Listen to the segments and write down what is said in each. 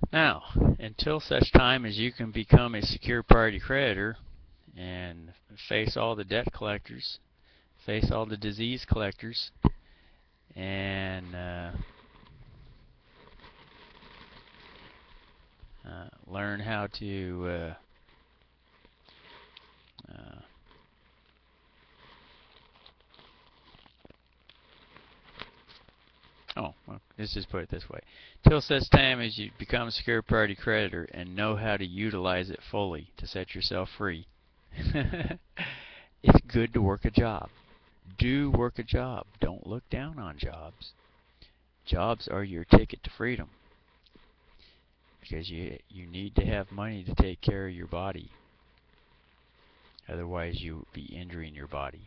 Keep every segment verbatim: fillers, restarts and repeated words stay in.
Now, until such time as you can become a secured party creditor and face all the debt collectors, face all the disease collectors, and uh, uh, learn how to uh, uh, oh, well, let's just put it this way. Till such time as you become a secured party creditor and know how to utilize it fully to set yourself free, it's good to work a job. Do work a job. Don't look down on jobs. Jobs are your ticket to freedom because you you need to have money to take care of your body. Otherwise, you would be injuring your body.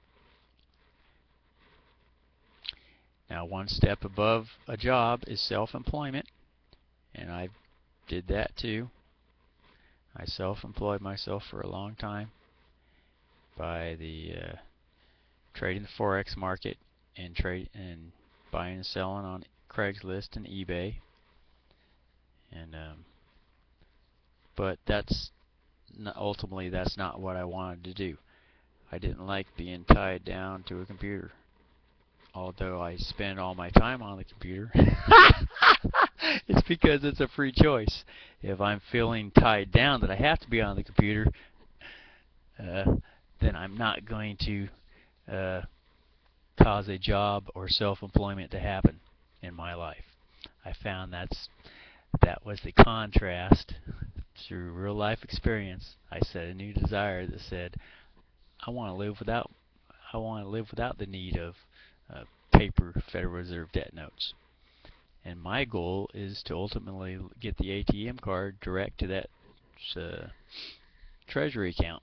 Now, one step above a job is self-employment, and I did that too. I self-employed myself for a long time by the uh, trading the forex market and trade and buying and selling on Craigslist and eBay. And um, but that's not, ultimately that's not what I wanted to do. I didn't like being tied down to a computer. Although I spend all my time on the computer, it's because it's a free choice. If I'm feeling tied down that I have to be on the computer, uh, then I'm not going to uh, cause a job or self-employment to happen in my life. I found that's that was the contrast through real life experience. I set a new desire that said, I want to live without I want to live without the need of uh, paper Federal Reserve debt notes. And my goal is to ultimately get the A T M card direct to that uh, treasury account,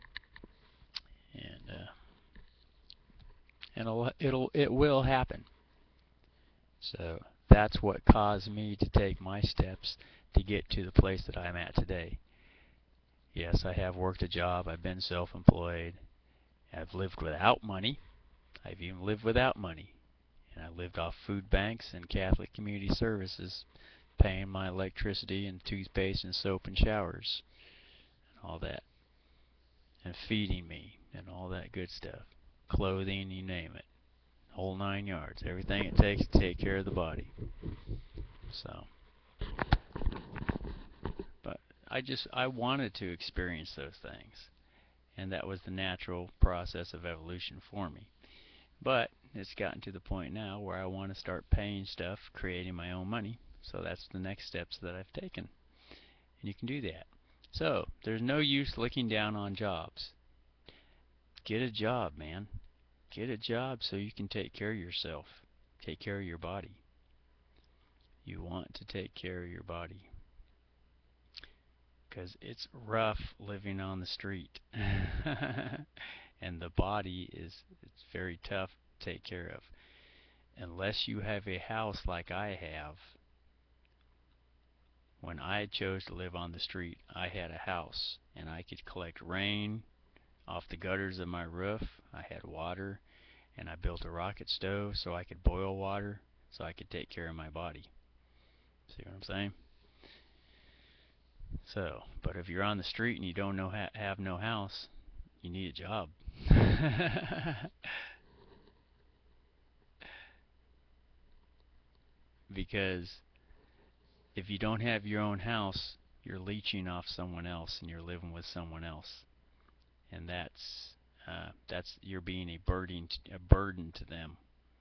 and uh, and it'll, it'll it will happen. So that's what caused me to take my steps to get to the place that I'm at today. Yes, I have worked a job. I've been self-employed. I've lived without money. I've even lived without money. And I lived off food banks and Catholic community services, paying my electricity and toothpaste and soap and showers and all that. And feeding me and all that good stuff. Clothing, you name it. Whole nine yards. Everything it takes to take care of the body. So, but I just, I wanted to experience those things. And that was the natural process of evolution for me. But it's gotten to the point now where I want to start paying stuff, creating my own money. So that's the next steps that I've taken. And you can do that. So there's no use looking down on jobs. Get a job, man. Get a job so you can take care of yourself. Take care of your body. You want to take care of your body. Because it's rough living on the street. And the body is it's very tough to take care of. Unless you have a house like I have. When I chose to live on the street, I had a house, and I could collect rain off the gutters of my roof. I had water, and I built a rocket stove so I could boil water, so I could take care of my body. See what I'm saying? So, but if you're on the street and you don't know ha have no house, you need a job. Because if you don't have your own house, you're leeching off someone else and you're living with someone else. And that's uh, that's you're being a burden to, a burden to them.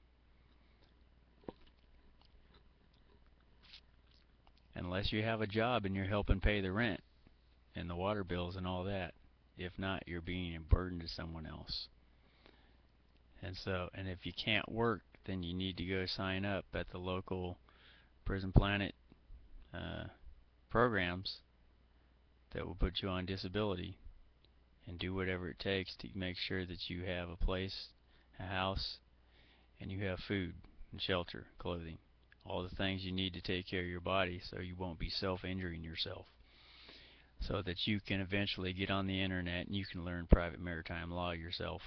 Unless you have a job and you're helping pay the rent and the water bills and all that. If not, you're being a burden to someone else. And so, and if you can't work, then you need to go sign up at the local Prison Planet uh, programs that will put you on disability, and do whatever it takes to make sure that you have a place, a house, and you have food and shelter, clothing, all the things you need to take care of your body so you won't be self-injuring yourself, so that you can eventually get on the internet and you can learn private maritime law yourself.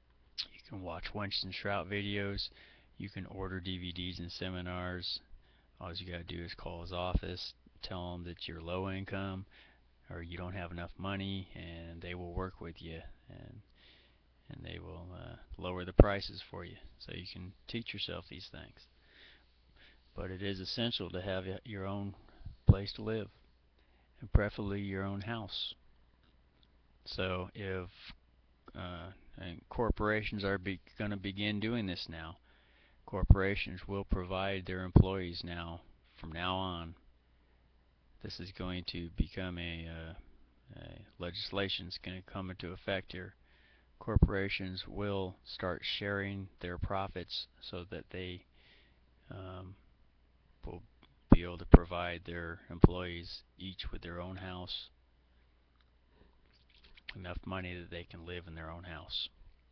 You can watch Winston Shrout videos, you can order D V Ds and seminars All you gotta do is call his office, tell him that you're low income or you don't have enough money, and they will work with you, and and they will uh, lower the prices for you so you can teach yourself these things. But it is essential to have your own place to live, and preferably your own house. So if uh, and corporations are be going to begin doing this now, corporations will provide their employees now, from now on. This is going to become a, uh, a legislation is going to come into effect here. Corporations will start sharing their profits so that they um, will be able to provide their employees each with their own house, enough money that they can live in their own house.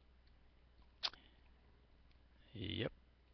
Yep.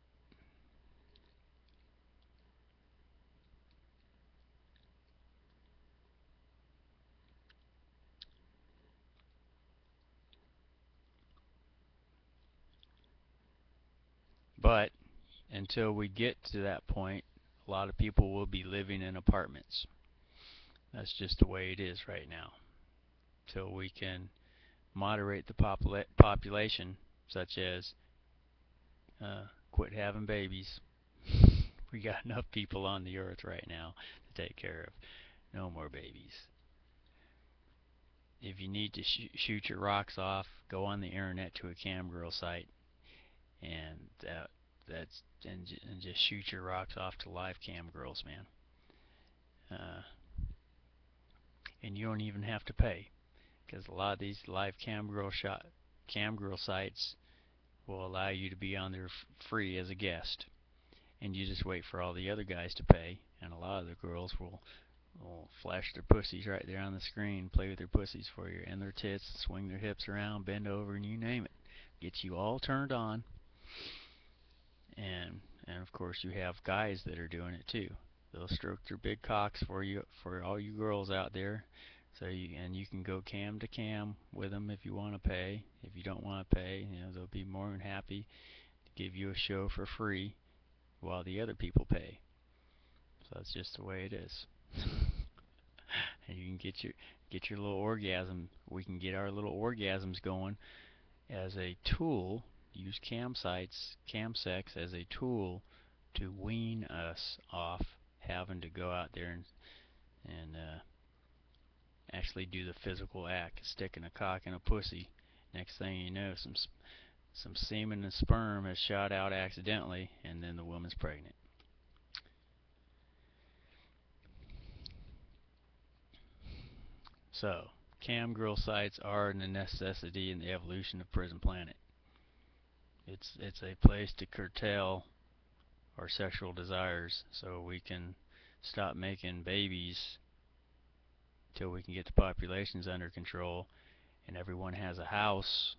But until we get to that point, a lot of people will be living in apartments. That's just the way it is right now. Till we can moderate the popula population, such as uh, quit having babies. We got enough people on the earth right now to take care of. No more babies. If you need to sh shoot your rocks off, go on the internet to a cam girl site, and that that's and, and just shoot your rocks off to live cam girls, man. Uh, and you don't even have to pay, because a lot of these live cam girl shot cam girl sites will allow you to be on there free as a guest, and you just wait for all the other guys to pay, and a lot of the girls will will flash their pussies right there on the screen, play with their pussies for you, and their tits, swing their hips around, bend over, and you name it. Get you all turned on. And and of course you have guys that are doing it too. They'll stroke their big cocks for you, for all you girls out there. So you and you can go cam to cam with them if you want to pay. If you don't want to pay, you know, they'll be more than happy to give you a show for free while the other people pay. So that's just the way it is. And you can get your get your little orgasm. We can get our little orgasms going as a tool. Use cam sites, cam sex as a tool to wean us off having to go out there and and uh, actually do the physical act, sticking a cock in a pussy. Next thing you know, some some semen and sperm has shot out accidentally, and then the woman's pregnant. So, cam girl sites are a necessity in the evolution of Prison Planet. It's it's a place to curtail our sexual desires so we can stop making babies till we can get the populations under control and everyone has a house.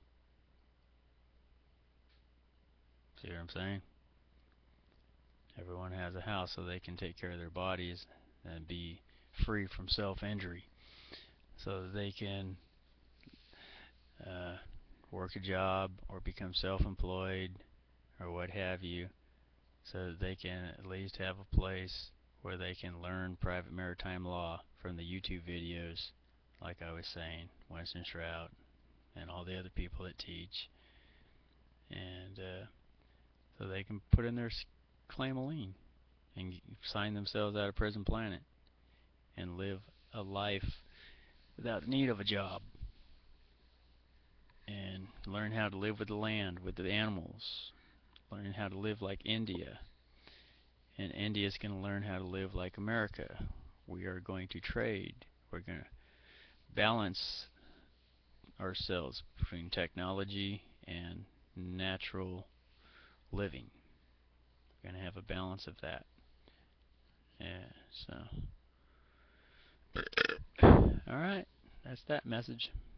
See what I'm saying? Everyone has a house so they can take care of their bodies and be free from self-injury, so that they can uh, work a job or become self-employed or what have you, so that they can at least have a place where they can learn private maritime law from the YouTube videos, like I was saying, Winston Shroud and all the other people that teach, and uh, so they can put in their claim a lien and sign themselves out of Prison Planet and live a life without need of a job, and learn how to live with the land, with the animals, learn how to live like India. And India is going to learn how to live like America. We are going to trade. We're going to balance ourselves between technology and natural living. We're going to have a balance of that. Yeah, so. Alright, that's that message.